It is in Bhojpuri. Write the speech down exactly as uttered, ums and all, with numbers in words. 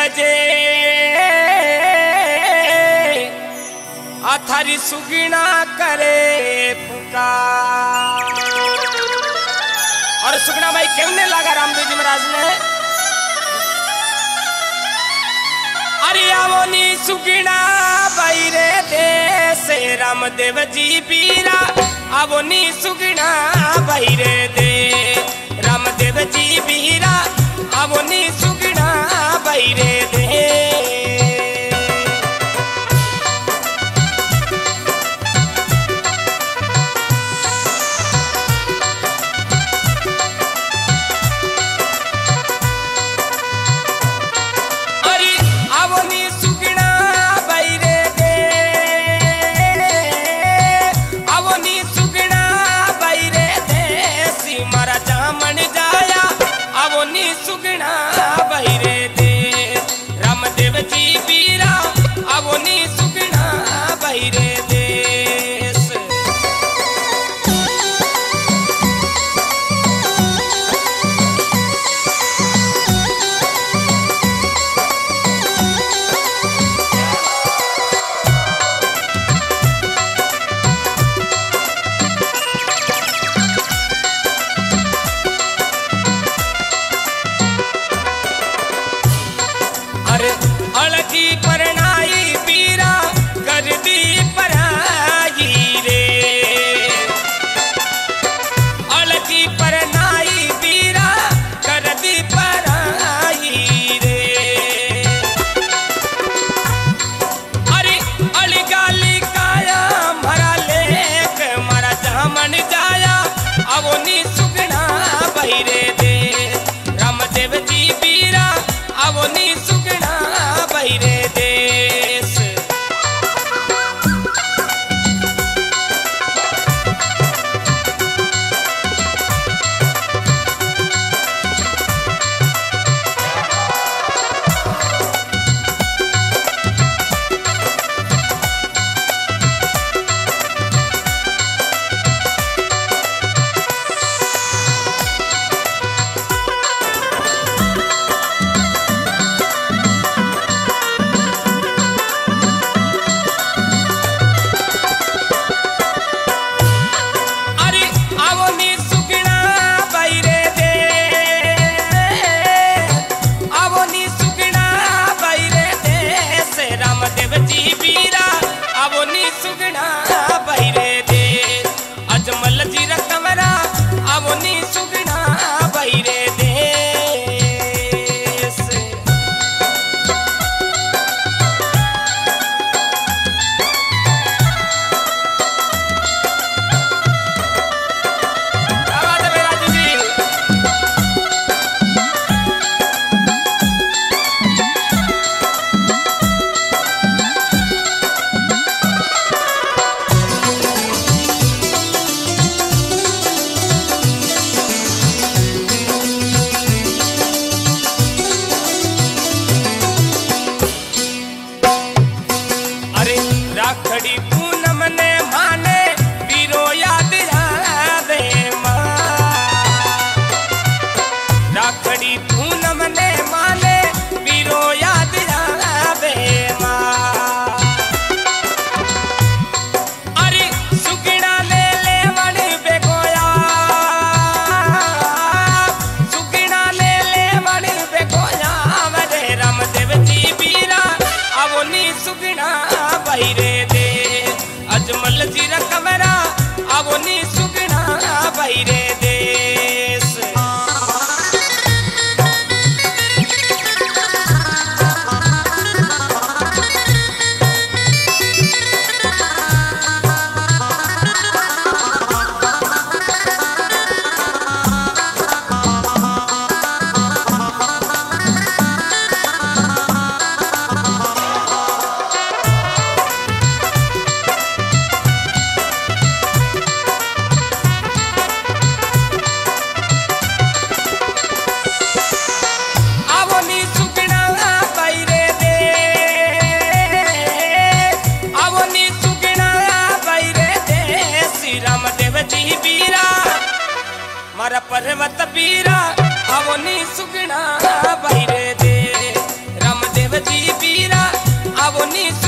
बजे अथारी सुगिना करे पुकार। और सुगना भाई केमने लगा रामदेव जी महाराज ने? अरे आवोनी सुगना भाई रे देश रामदेव जी बीरा, आवोनी सुगना भाई रे दे रामदेव जी बीरा, आवोनी सुगना भाई रे दे। अलगी परनाई पीरा कर दी पराई रे, अलगी परनाई पीरा कर दी पराई रे। अरे अलगाली काया मरा लेक मरा जामन जाया, आवोनी सुगना बहिरे दे रामदेव जी पीरा, आवोनी सुगना बहिरे देश। राखड़ी पूनम ने माने वीरो याद दे माँ, राखड़ी पूनम ने माने वीरो याद दे माँ। अरे सुगना ले ले मन बेगोया, सुगना ले ले मन बेगोया मरे रामदेव जी बीरा, आवोनी सुगना बहिरे दे अजमल जी रकमरा, आवोनी सुगना बहिरे देश। मारा पर्वत पीरा आवोनी सुगना बहिरे दे रामदेव। शिव जी बीरा अब नी